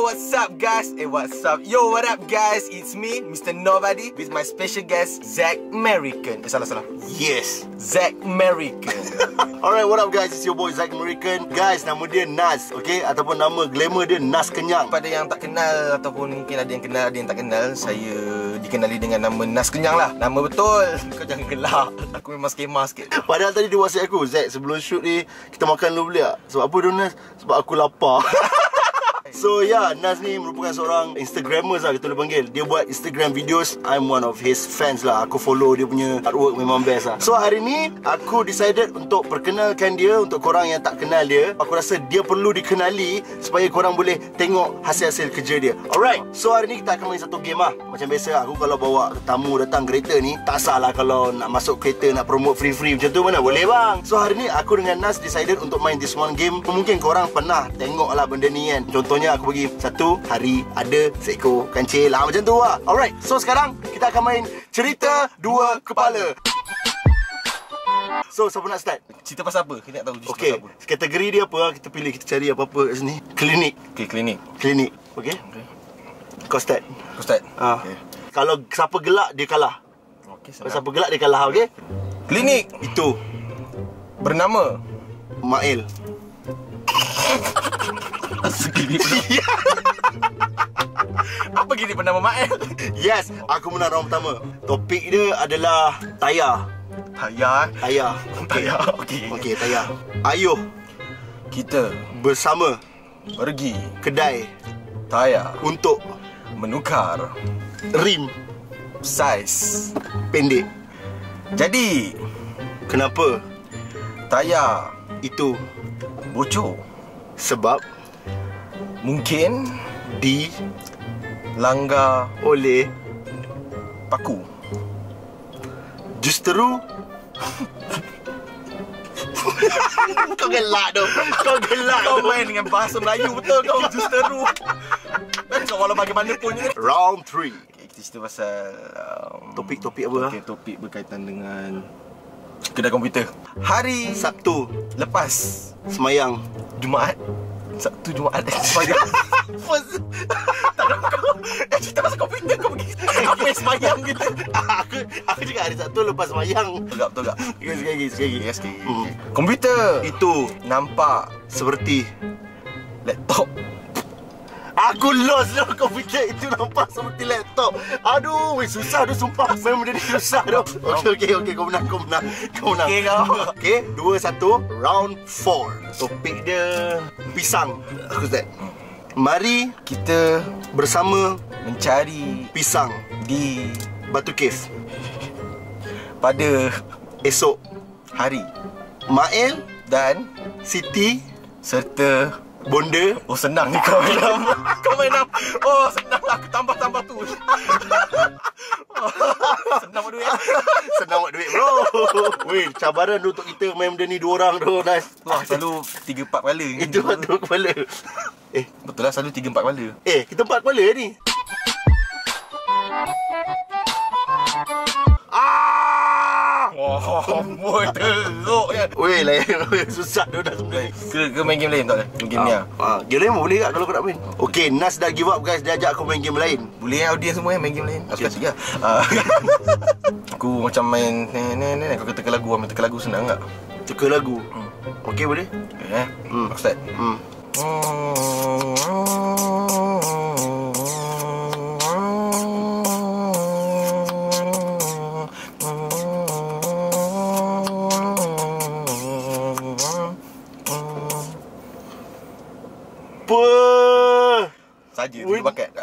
Yo, what's up guys? What's up? Yo, what up guys? It's me, Mr. Nobody, with my special guest, Zack American. Salah. Yes. Zack American. Alright, what up guys? It's your boy Zack American. Guys, nama dia Nas, okay? Ataupun nama glamour dia Nas Kenyang. Pada yang tak kenal ataupun mungkin ada yang kenal, ada yang tak kenal, saya dikenali dengan nama Nas Kenyang lah. Nama betul. Kau jangan gelak. Aku memang skema sikit. Padahal tadi dia WhatsApp aku, Zack, sebelum shoot ni kita makan dulu boleh tak? Sebab apa dia Nas? Sebab aku lapar. So ya, Nas ni merupakan seorang Instagrammer lah kita boleh panggil. Dia buat Instagram videos. I'm one of his fans lah. Aku follow dia punya artwork, memang best lah. So hari ni aku decided untuk perkenalkan dia untuk korang yang tak kenal dia. Aku rasa dia perlu dikenali supaya korang boleh tengok hasil-hasil kerja dia. Alright, so hari ni kita akan main satu game lah. Macam biasa aku kalau bawa tamu datang kereta ni, tak salah kalau nak masuk kereta nak promote free-free macam tu mana boleh bang. So hari ni aku dengan Nas decided untuk main this one game. Mungkin korang pernah tengok lah benda ni kan. Contohnya aku bagi satu hari ada seekor kancil lah, macam tu lah. Alright, so sekarang kita akan main cerita dua kepala. So siapa nak start? Cerita pasal apa? Kita nak tahu cerita Okay, pasal apa. kategori dia apa? Kita pilih, kita cari apa-apa kat sini. Klinik. Okay, klinik. Klinik, okay? Kau start. Aku start. Okay. Kalau siapa gelak dia kalah. Okay, Kalau siapa gelak dia kalah, okay? Klinik Itu bernama Mail. Segini apa gini bernama Mael? Yes, aku menang round pertama. Topik dia adalah tayar. Tayar. Okay. Okay, tayar. Ayuh Kita bersama pergi kedai tayar untuk menukar rim saiz. pendek. Jadi Kenapa tayar itu? bocor? Sebab Mungkin langgar oleh paku. justeru. Kau gelak tu. Kau main dengan bahasa Melayu betul kau. Justeru. Kau walau bagaimanapun ni. Round 3. Okay, kita cerita pasal Topik apa? okay, topik berkaitan dengan kedai komputer. Hari Sabtu lepas semayang. Jumaat. Sabtu Jumaat semayang. Tak ada kau. Cerita pasal komputer kau pergi. Apa yang semayang gitu. Aku juga hari Sabtu lepas semayang. Betul tak? Sekali lagi. Yes, okay. Komputer Itu nampak seperti laptop. aku lost lah. Komputer itu nampak seperti laptop. Aduh, susah tu sumpah. Memang benda ni susah tu. Okay, kau menang. Okay kau. Okay, 2-1. Round 4. Topik dia pisang. Aku start. Mari Kita bersama mencari pisang di Batu Cave pada esok. hari Mail, dan Siti, serta Bonda. oh senang ni kau main nama. Kau main nama. Oh senang lah. Aku tambah tu. Senang buat duit. Senang buat duit bro. Weh, cabaran tu untuk kita main benda ni 2 orang tu, Nas. Wah, selalu 3-4 kepala. Itu satu kepala. Betul lah, selalu 3-4 kepala. Kita 4 kepala ni. Oh, boy, teruk kan. Weh, lain. Susah tu dah sebenarnya. Ke main game lain tak? Game ni lah. Game lain boleh tak kalau kau nak main? Okay, Nas dah give up guys. Dia ajak aku main game lain. Boleh audience semua main game lain. Aku kasih lah. Aku macam main kau kata lagu. Main teka lagu senang tak? Teka lagu. Okay, boleh? Okay, aku start. Saja tu bakat.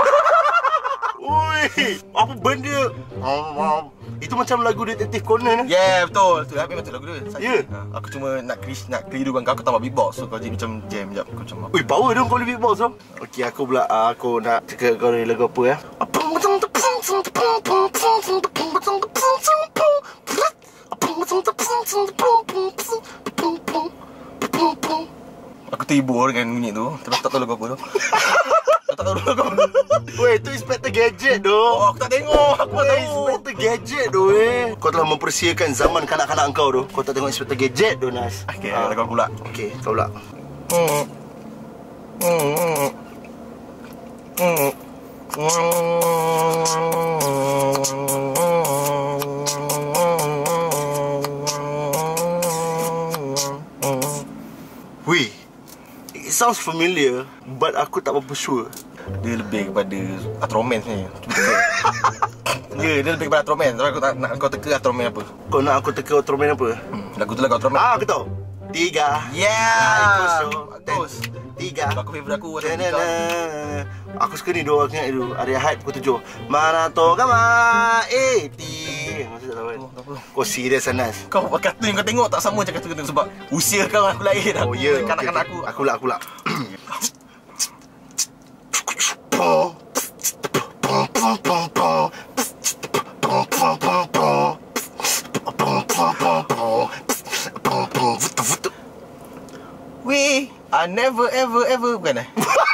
Ui, apa benda? Itu macam lagu Detektif Conan. Yeah, betul. Tu memang tu lagu dia. Ya? Aku cuma nak kelirukan kau tambah beatbox. So kau jadi macam jam sekejap. Aku macam apa? Ui, power dong kau boleh beatbox tu. Okay, aku pula aku nak cakap kau ni lagu apa ya? Aku terhibur dengan bunyi tu. Tapi aku tak tahu lagu apa tu. Aku tak tahu lagu apa. Weh, tu Inspector Gadget tu. Oh, aku tak tengok. Aku tak tahu. Inspector Gadget tu Kau telah mempersiakan zaman kanak-kanak kau tu. Kau tak tengok Inspector Gadget tu, Nas. Okay, lagu aku pula. Okay, kau pula. Wih, it sounds familiar, but aku tak berapa sure. Dia lebih kepada Atroman sebenarnya. Ya, dia lebih kepada Atroman. Tapi aku tak nak kau teka Atroman apa. Kau nak aku teka Ultraman apa? Lagu tu lagu Atroman. Aku tahu. 3. Yeah. Bagus. 3. Aku favourite aku Atroman. Aku suka ni dua, aku ingat dulu. Hari Ahad pukul 7. Mana Togama Eti. Masih tak tahu kan? Kau serius Anas? Kau kata yang kau tengok tak sama macam kata sebab usia kau aku lahir dah. Oh ya, Kanak-kanak aku. Aku lah. We are never ever bukan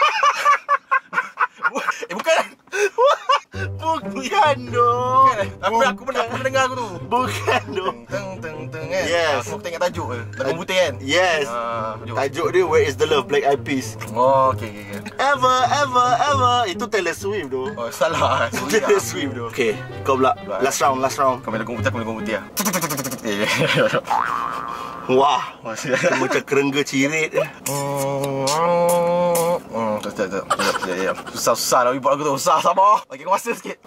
bukan. Bukan dong. Aku pernah dengar aku tu. Bukan dong. Teng kan. Yes. Aku tengok tajuk ke. Lagu putih kan. Yes. Tajuk dia Where is the Love, Black Eyed Peas. Oh, okay. Ever. Itu Taylor Swift doh. Oh, salah. Taylor Swift doh. Okay, kau pula. Last round. Kau main lagu putih, aku main lagu putih lah. Wah, macam kerengga cirit. Susah lah buat lagu tu. Susah, sabar. Bagi kau masa sikit.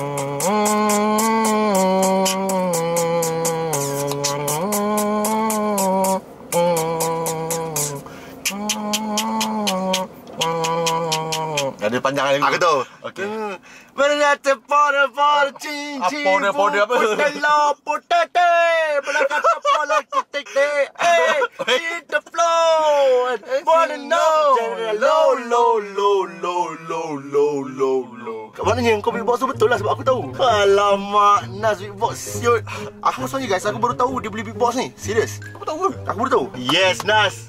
Ada panjang lagi. Aku tahu. Okey. Berkata pada cincin. Apa? Potelo potete. Berkata pada kitik de. Hit the floor. Wanna know. Low. Kat mananya kau beatbox tu betul lah sebab aku tahu. Alamak, Nas beatbox siut. Aku sebenarnya guys, aku baru tahu dia boleh beatbox ni. Serius. Aku tahu ke? Aku baru tahu. Yes, Nas.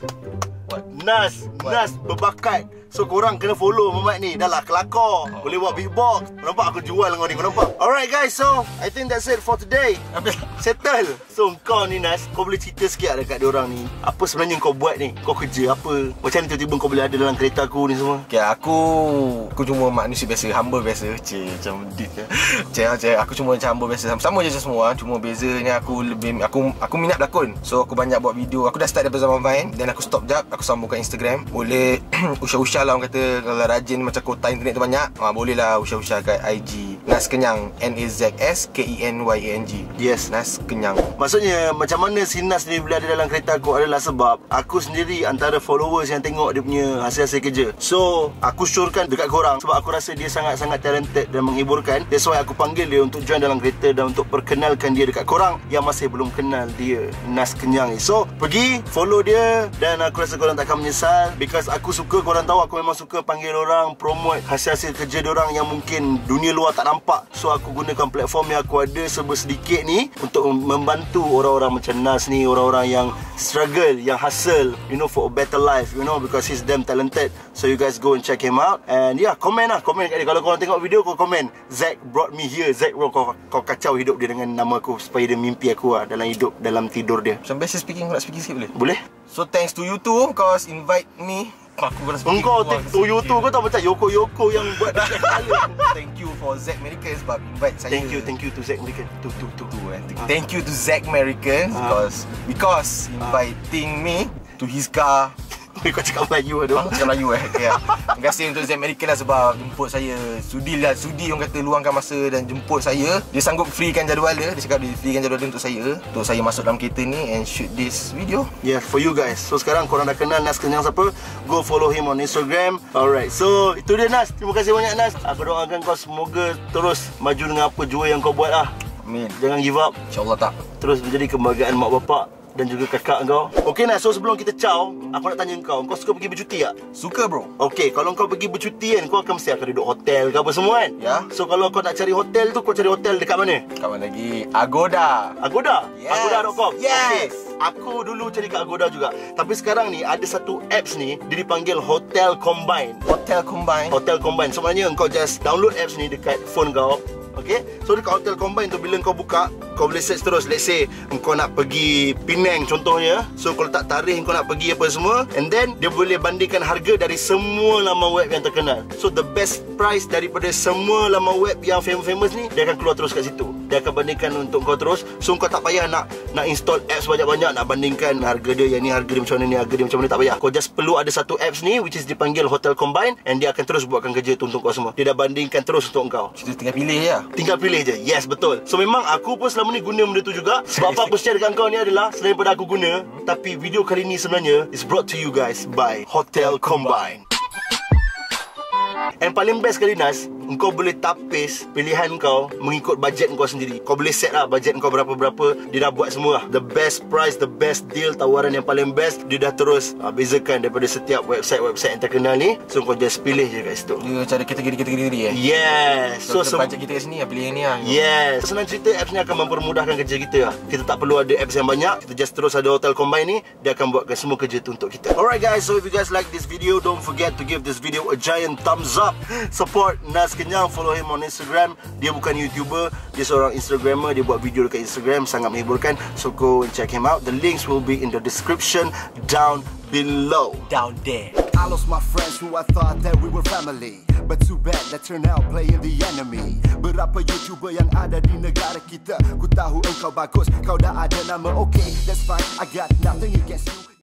Nas berbakat. So korang kena follow Mamat ni. Dah lah kelakar. Boleh buat beatbox. Kau nampak aku jual dengan ni. Kau nampak? Alright guys, so I think that's it for today. Settle. So kau ni Nas, kau boleh cerita sikit dekat diorang ni. Apa sebenarnya kau buat ni? Kau kerja apa? Macam ni tiba-tiba kau boleh ada dalam kereta aku ni semua? Okay, aku cuma manusia biasa, hamba biasa. Macam dit je. Aku cuma macam hamba biasa. Sama je semua. Cuma bezanya aku minat berlakon. So aku banyak buat video. Aku dah start daripada zaman Vine. Dan aku stop jap. Aku sambungkan Instagram. Boleh usah-usah lah orang kata. Kalau rajin macam kota internet tu banyak, boleh lah usah-usah kat IG Nas Kenyang, NAZSKENYANG. Yes, Nas Kenyang. Maksudnya macam mana si Nas ni boleh ada dalam kereta aku adalah sebab aku sendiri antara followers yang tengok dia punya hasil-hasil kerja. So aku syorkan dekat korang sebab aku rasa dia sangat-sangat talented dan menghiburkan. That's why aku panggil dia untuk join dalam kereta dan untuk perkenalkan dia dekat korang yang masih belum kenal dia, Nas Kenyang ni. So pergi follow dia dan aku rasa korang takkan menyesal. Because aku suka, korang tahu aku memang suka panggil orang promote hasil-hasil kerja diorang yang mungkin dunia luar tak nampak. So aku gunakan platform yang aku ada serba sedikit ni untuk membantu orang-orang macam Nas ni, orang-orang yang struggle, yang hustle, you know, for a better life, you know, because he's damn talented. So you guys go and check him out. And yeah, komen kat dia. Kalau korang tengok video, kau komen Zack brought me here. Zack bro, kau kacau hidup dia dengan nama aku supaya dia mimpi aku dalam hidup, dalam tidur dia. Macam basic speaking, aku nak speaking sikit boleh? Boleh? So thanks to you too, cause invite me. Aku kena speaking. Engkau tu YouTube kau tak macam Yoko yang buat dekat kepala. Thank you for Zack American sebab invite saya. Thank you to Zack American. Thank you to Zack American because inviting me to his car. Kau cakap Melayu aduh. Cakap Melayu ya. Terima kasih untuk Zack American lah sebab jemput saya. Sudi orang kata luangkan masa dan jemput saya. Dia sanggup freekan jadual dia. Dia cakap dia freekan jadual dia untuk saya masuk dalam kereta ni and shoot this video. Yeah, for you guys. So sekarang korang dah kenal Nas Kenyang siapa? Go follow him on Instagram. Alright, so itu dia Nas. Terima kasih banyak Nas. Aku doakan kau semoga terus maju dengan apa jua yang kau buat lah. Amin. Jangan give up. InsyaAllah tak. Terus menjadi kebanggaan mak bapak dan juga kakak kau. Okay Nas, so sebelum kita ciao, aku nak tanya kau suka pergi bercuti tak? Suka bro. Okay, kalau kau pergi bercuti kan, kau akan mesti akan duduk hotel ke apa semua kan? Ya. So kalau kau nak cari hotel tu, kau cari hotel dekat mana? Kat mana lagi? Agoda. Yes. Agoda.com. Yes. Okay. Aku dulu cari kat Agoda juga. Tapi sekarang ni ada satu apps ni, dia dipanggil Hotel Combine. Hotel Combine. Sebenarnya kau just download apps ni dekat phone kau. Okay, so dekat Hotel Combine tu bila kau buka, Kau boleh search terus. Let's say engkau nak pergi Penang contohnya. So kau letak tarikh engkau nak pergi apa semua, and then dia boleh bandingkan harga dari semua laman web yang terkenal. So the best price daripada semua laman web yang famous ni, dia akan keluar terus kat situ. Dia akan bandingkan untuk kau terus. So kau tak payah nak install apps banyak-banyak, nak bandingkan harga dia, yang ni harga dia macam mana, ni harga dia macam mana, tak payah. Kau just perlu ada satu apps ni which is dipanggil Hotel Combine, and dia akan terus buatkan kerja tu untuk kau semua. Dia dah bandingkan terus untuk kau. Kita tinggal pilih je. Tinggal pilih je. Yes, betul. So memang aku pun selama ni guna benda tu juga. Sebab apa aku share dengan kau ni adalah selain daripada aku guna, tapi video kali ni sebenarnya is brought to you guys by Hotel Combine. And paling best kali Nas, engkau boleh tapis pilihan kau mengikut bajet kau sendiri. Kau boleh set lah bajet kau berapa-berapa. Dia dah buat semua lah. The best price, the best deal, tawaran yang paling best, dia dah terus bezakan daripada setiap website-website yang terkenal ni. So kau just pilih je kat situ. Dia cara kategori-kategori Yes. So bajet kita kat sini, pilih yang ni lah. Yes. Senang cerita, apps ni akan mempermudahkan kerja kita lah. Kita tak perlu ada apps yang banyak. Kita just terus ada Hotel Combine ni, dia akan buatkan semua kerja tu untuk kita. Alright guys, so if you guys like this video, don't forget to give this video a giant thumbs up. Support Nas Kenyang, follow him on Instagram. Dia bukan YouTuber, dia seorang Instagrammer. Dia buat video dekat Instagram, sangat menghiburkan. So go and check him out. The links will be in the description down below. Down there. I lost my friends who I thought that we were family, but too bad that turned out playing the enemy. Berapa YouTuber yang ada di negara kita, ku tahu engkau bagus, kau dah ada nama, okay, that's fine, I got nothing against you.